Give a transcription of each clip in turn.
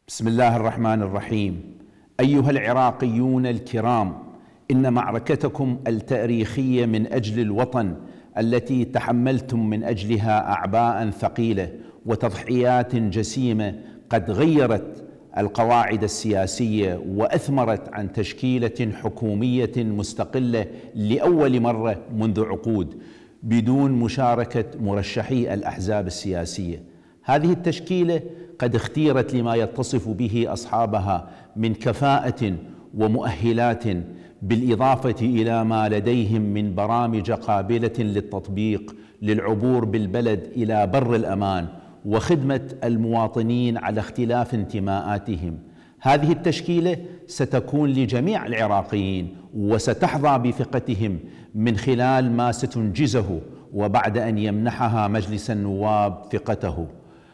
بسم الله الرحمن الرحيم. أيها العراقيون الكرام، إن معركتكم التاريخية من أجل الوطن التي تحملتم من أجلها أعباء ثقيلة وتضحيات جسيمة قد غيرت القواعد السياسية وأثمرت عن تشكيلة حكومية مستقلة لأول مرة منذ عقود بدون مشاركة مرشحي الأحزاب السياسية. هذه التشكيلة قد اختيرت لما يتصف به أصحابها من كفاءة ومؤهلات، بالإضافة إلى ما لديهم من برامج قابلة للتطبيق للعبور بالبلد إلى بر الأمان وخدمة المواطنين على اختلاف انتماءاتهم. هذه التشكيلة ستكون لجميع العراقيين وستحظى بثقتهم من خلال ما ستنجزه وبعد أن يمنحها مجلس النواب ثقته.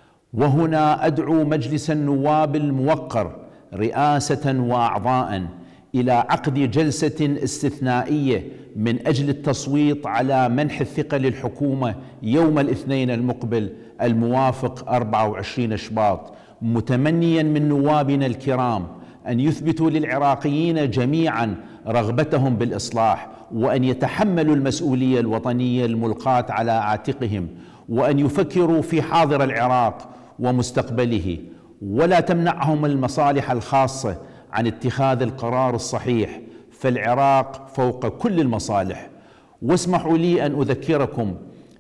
وهنا أدعو مجلس النواب الموقر رئاسة وأعضاء إلى عقد جلسة استثنائية من أجل التصويت على منح الثقة للحكومة يوم الاثنين المقبل الموافق 24 شباط، متمنيا من نوابنا الكرام أن يثبتوا للعراقيين جميعا رغبتهم بالإصلاح، وأن يتحملوا المسؤولية الوطنية الملقاة على عاتقهم، وأن يفكروا في حاضر العراق ومستقبله، ولا تمنعهم المصالح الخاصة عن اتخاذ القرار الصحيح، فالعراق فوق كل المصالح. واسمحوا لي أن أذكركم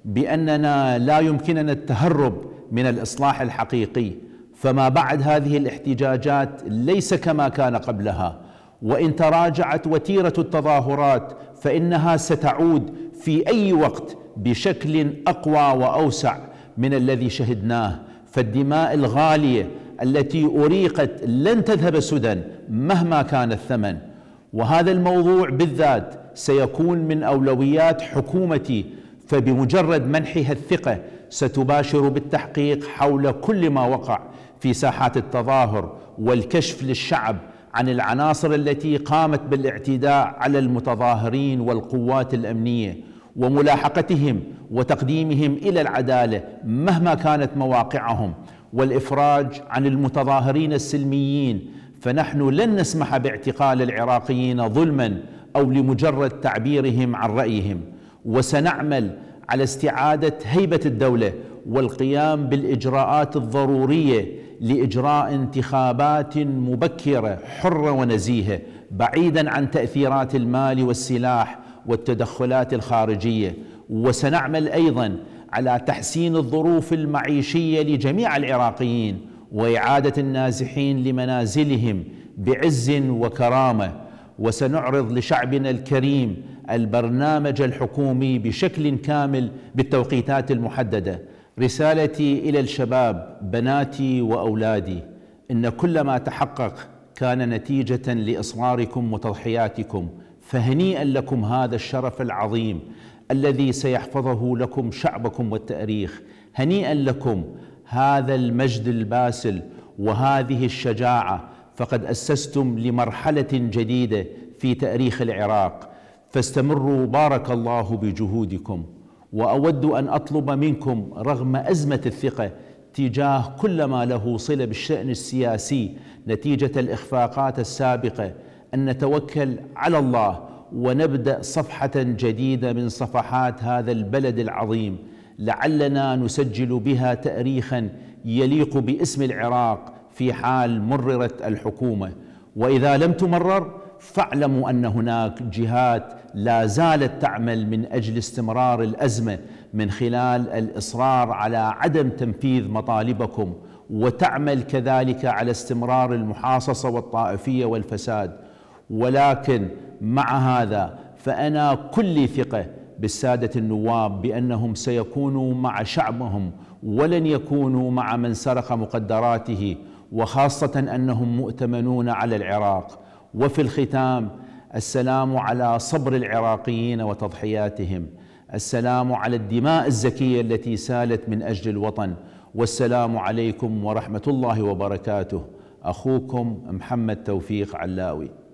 بأننا لا يمكننا التهرب من الإصلاح الحقيقي، فما بعد هذه الاحتجاجات ليس كما كان قبلها، وإن تراجعت وتيرة التظاهرات فإنها ستعود في أي وقت بشكل أقوى وأوسع من الذي شهدناه. فالدماء الغالية التي أريقت لن تذهب سدى مهما كان الثمن، وهذا الموضوع بالذات سيكون من أولويات حكومتي، فبمجرد منحها الثقة ستباشر بالتحقيق حول كل ما وقع في ساحات التظاهر والكشف للشعب عن العناصر التي قامت بالاعتداء على المتظاهرين والقوات الأمنية، وملاحقتهم وتقديمهم إلى العدالة مهما كانت مواقعهم، والإفراج عن المتظاهرين السلميين، فنحن لن نسمح باعتقال العراقيين ظلما أو لمجرد تعبيرهم عن رأيهم. وسنعمل على استعادة هيبة الدولة والقيام بالإجراءات الضرورية لإجراء انتخابات مبكرة حرة ونزيهة بعيدا عن تأثيرات المال والسلاح والتدخلات الخارجية. وسنعمل أيضا على تحسين الظروف المعيشية لجميع العراقيين وإعادة النازحين لمنازلهم بعز وكرامة. وسنعرض لشعبنا الكريم البرنامج الحكومي بشكل كامل بالتوقيتات المحددة. رسالتي إلى الشباب، بناتي وأولادي، إن كل ما تحقق كان نتيجة لإصراركم وتضحياتكم، فهنيئا لكم هذا الشرف العظيم الذي سيحفظه لكم شعبكم والتاريخ. هنيئا لكم هذا المجد الباسل وهذه الشجاعة، فقد أسستم لمرحلة جديدة في تاريخ العراق، فاستمروا بارك الله بجهودكم. وأود أن أطلب منكم رغم أزمة الثقة تجاه كل ما له صلة بالشأن السياسي نتيجة الإخفاقات السابقة أن نتوكل على الله ونبدأ صفحة جديدة من صفحات هذا البلد العظيم، لعلنا نسجل بها تاريخا يليق باسم العراق في حال مررت الحكومة. وإذا لم تمرر فاعلموا أن هناك جهات لا زالت تعمل من أجل استمرار الأزمة من خلال الإصرار على عدم تنفيذ مطالبكم، وتعمل كذلك على استمرار المحاصصة والطائفية والفساد. ولكن مع هذا فأنا كل ثقة بالسادة النواب بأنهم سيكونوا مع شعبهم ولن يكونوا مع من سرق مقدراته، وخاصة أنهم مؤتمنون على العراق. وفي الختام، السلام على صبر العراقيين وتضحياتهم، السلام على الدماء الزكية التي سالت من أجل الوطن، والسلام عليكم ورحمة الله وبركاته. أخوكم محمد توفيق علاوي.